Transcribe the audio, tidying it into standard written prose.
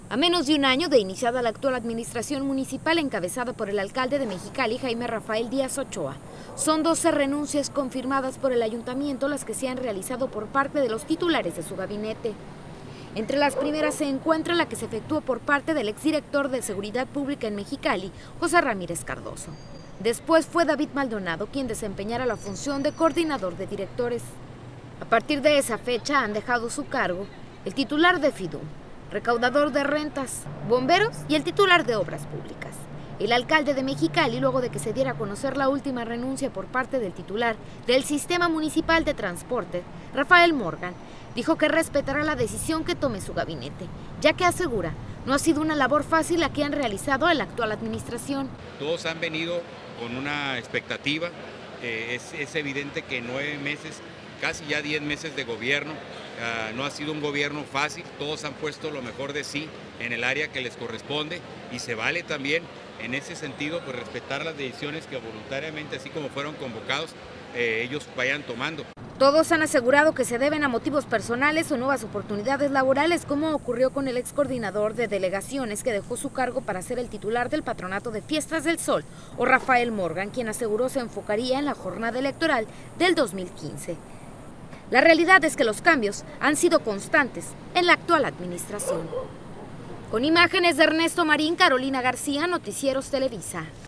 A menos de un año de iniciada la actual administración municipal encabezada por el alcalde de Mexicali, Jaime Rafael Díaz Ochoa, son 12 renuncias confirmadas por el ayuntamiento las que se han realizado por parte de los titulares de su gabinete. Entre las primeras se encuentra la que se efectuó por parte del exdirector de Seguridad Pública en Mexicali, José Ramírez Cardoso. Después fue David Maldonado quien desempeñara la función de coordinador de directores. A partir de esa fecha han dejado su cargo el titular de FIDUM, recaudador de rentas, bomberos y el titular de obras públicas. El alcalde de Mexicali, luego de que se diera a conocer la última renuncia por parte del titular del Sistema Municipal de Transporte, Rafael Morgan, dijo que respetará la decisión que tome su gabinete, ya que asegura no ha sido una labor fácil la que han realizado en la actual administración. Todos han venido con una expectativa, es evidente que 9 meses, casi ya 10 meses de gobierno, no ha sido un gobierno fácil, todos han puesto lo mejor de sí en el área que les corresponde y se vale también en ese sentido pues respetar las decisiones que voluntariamente, así como fueron convocados, ellos vayan tomando. Todos han asegurado que se deben a motivos personales o nuevas oportunidades laborales, como ocurrió con el ex coordinador de delegaciones que dejó su cargo para ser el titular del Patronato de Fiestas del Sol, o Rafael Morgan, quien aseguró se enfocaría en la jornada electoral del 2015. La realidad es que los cambios han sido constantes en la actual administración. Con imágenes de Ernesto Marín, Carolina García, Noticieros Televisa.